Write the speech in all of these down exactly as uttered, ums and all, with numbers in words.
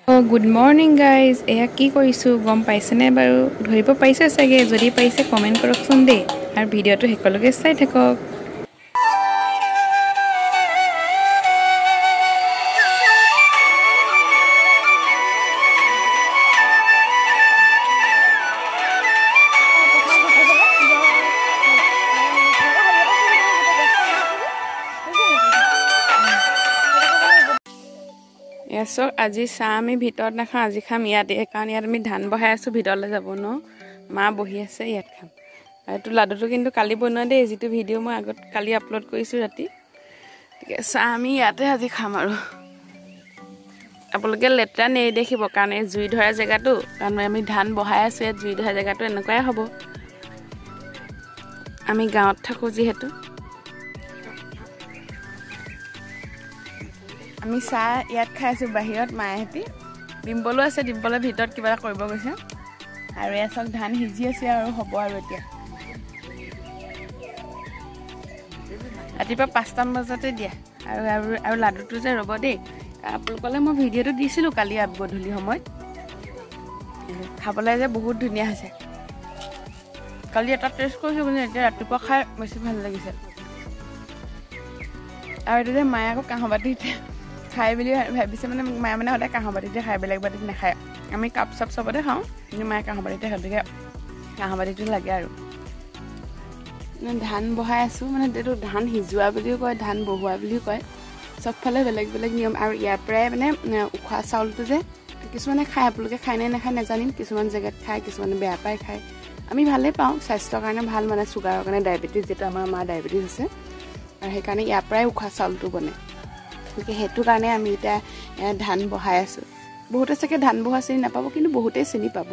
good morning guys এয়া কি কৰিছোঁ গম পাইছেনে বাৰু ধৰিব পাৰিছে চাগে যদি পাৰিছে কমেণ্ট কৰকচোন দেই আৰু ভিডিঅ'টো শেষলৈকে চাই থাকক এছক আজি চাহ আমি ভিতৰত নাখাওঁ আজি খাম ইয়াতে কাৰণ ইয়াত আমি ধান বহাই আছোঁ ভিতৰলৈ যাব ন মা বহি আছে ইয়াত খাম এইটো লাডুটো কিন্তু কালি বনোৱা দেই যিটো ভিডিঅ' মই আগত কালি আপলোড কৰিছোঁ ৰাতি গতিকে চাহ আমি ইয়াতে আজি খাম আৰু আপোনালোকে লেতেৰা নেদেখিব কাৰণ এই জুই ধৰা জেগাটো কাৰণ আমি ধান বহাই আছোঁ ইয়াত জুই ধৰা জেগাটো এনেকুৱাই হ'ব আমি গাঁৱত থাকোঁ যিহেতু আমি চাহ ইয়াত খাই আছোঁ বাহিৰত মায়েহঁতি ডিম্পলো আছে ডিম্পলৰ ভিতৰত কিবা এটা কৰিব গৈছে আৰু এয়া চব ধান সিজি আছে আৰু হ'ব আৰু এতিয়া ৰাতিপুৱা পাঁচটামান বজাতে দিয়া আৰু আৰু লাডুটো যে ৰ'ব দেই আপোনালোকলৈ মই ভিডিঅ'টো দিছিলোঁ কালি গধূলি সময়ত খাবলৈ যে বহুত ধুনীয়া হৈছে কালি এটা টেষ্ট কৰিছোঁ কিন্তু এতিয়া ৰাতিপুৱা খাই বেছি ভাল লাগিছে আৰু এইটো যে মায়ে আকৌ কাঁহৰ বাতিতে খাই বুলি ভাবিছে মানে মায়ে মানে সদায় কাঁহৰ বাতিতে খাই বেলেগ বাতিত নাখায় আমি কাপ চাপ চবতে খাওঁ কিন্তু মায়ে কাঁহৰ বাতিতে গতিকে কাঁহৰ বাতিটো লাগে আৰু ধান বহাই আছোঁ মানে এইটো ধান সিজোৱা বুলিও কয় ধান বহোৱা বুলিও কয় চবফালে বেলেগ বেলেগ নিয়ম আৰু ইয়াৰ পৰাই মানে উখোৱা চাউলটো যে কিছুমানে খায় আপোনালোকে খায় নে নাখায় নাজানিম কিছুমান জেগাত খায় কিছুমানে বেয়া পায় খায় আমি ভালেই পাওঁ স্বাস্থ্যৰ কাৰণে ভাল মানে চুগাৰৰ কাৰণে ডায়েবেটিছ যিটো আমাৰ মাৰ ডায়েবেটিছ আছে আৰু সেইকাৰণে ইয়াৰ পৰাই উখোৱা চাউলটো বনে গতিকে সেইটো কাৰণে আমি এতিয়া ধান বহাই আছোঁ বহুতে চাগে ধান বহোৱা চিনি নাপাব কিন্তু বহুতেই চিনি পাব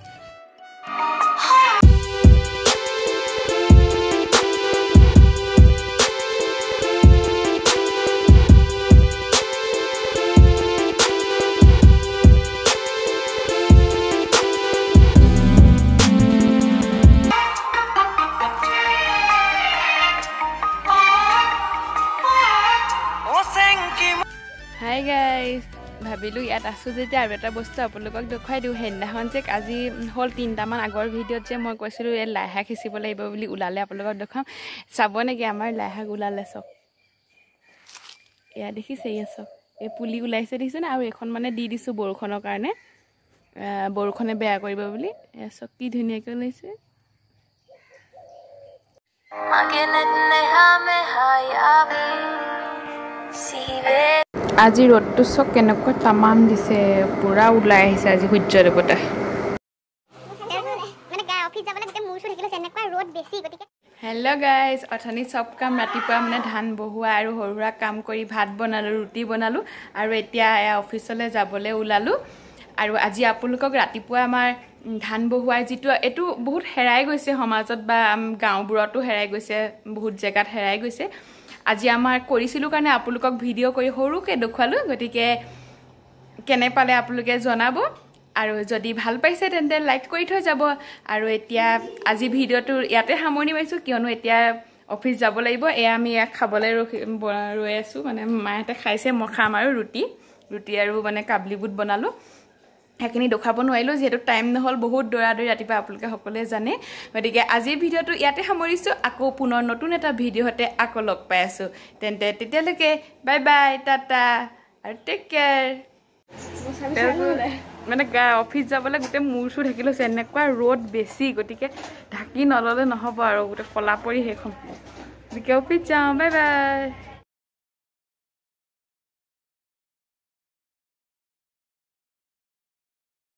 হাই গাইজ ভাবিলোঁ ইয়াত আছোঁ যেতিয়া আৰু এটা বস্তু আপোনালোকক দেখুৱাই দিওঁ সেইদিনাখন যে আজি হ'ল তিনিটামান আগৰ ভিডিঅ'ত যে মই কৈছিলোঁ ইয়াত লাই শাক সিঁচিব লাগিব বুলি ওলালে আপোনালোকক দেখুৱাম চাব নেকি আমাৰ লাই শাক ওলালে চব এয়া দেখিছে এয়া চব এই পুলি ওলাইছে দেখিছেনে আৰু এইখন মানে দি দিছোঁ বৰষুণৰ কাৰণে বৰষুণে বেয়া কৰিব বুলি এয়া চব কি ধুনীয়াকৈ ওলাইছে আজি ৰ'দটো চব কেনেকুৱা তামাম দিছে পুৰা ওলাই আহিছে আজি সূৰ্য দেৱতা হেল্ল' গাইজ অথনি চব কাম ৰাতিপুৱা মানে ধান বহোৱা আৰু সৰু সুৰা কাম কৰি ভাত বনালোঁ ৰুটি বনালোঁ আৰু এতিয়া অফিচলৈ যাবলৈ ওলালোঁ আৰু আজি আপোনালোকক ৰাতিপুৱা আমাৰ ধান বহোৱাৰ যিটো এইটো বহুত হেৰাই গৈছে সমাজত বা গাঁওবোৰতো হেৰাই গৈছে বহুত জেগাত হেৰাই গৈছে আজি আমাৰ কৰিছিলোঁ কাৰণে আপোনালোকক ভিডিঅ' কৰি সৰুকৈ দেখুৱালোঁ গতিকে কেনে পালে আপোনালোকে জনাব আৰু যদি ভাল পাইছে তেন্তে লাইক কৰি থৈ যাব আৰু এতিয়া আজি ভিডিঅ'টো ইয়াতে সামৰণি মাৰিছোঁ কিয়নো এতিয়া অফিচ যাব লাগিব এয়া আমি ইয়াক খাবলৈ ৰখি ৰৈ আছোঁ মানে মাহঁতে খাইছে মই খাম আৰু ৰুটি ৰুটি আৰু মানে কাবলি বুট বনালোঁ সেইখিনি দেখুৱাব নোৱাৰিলোঁ যিহেতু টাইম নহ'ল বহুত দৌৰা দৌৰি ৰাতিপুৱা আপোনালোকে সকলোৱে জানে গতিকে আজিৰ ভিডিঅ'টো ইয়াতে সামৰিছোঁ আকৌ পুনৰ নতুন এটা ভিডিঅ'তে আকৌ লগ পাই আছোঁ তেন্তে তেতিয়ালৈকে বাই বাই টাটা আৰু টেক কেয়াৰ মানে অফিচ যাবলৈ গোটেই মূৰ চুৰ ঢাকি লৈছে এনেকুৱা ৰ'দ বেছি গতিকে ঢাকি নল'লে নহ'ব আৰু গোটেই কলা পৰি সেইখন গতিকে অফিচ যাওঁ বাই বাই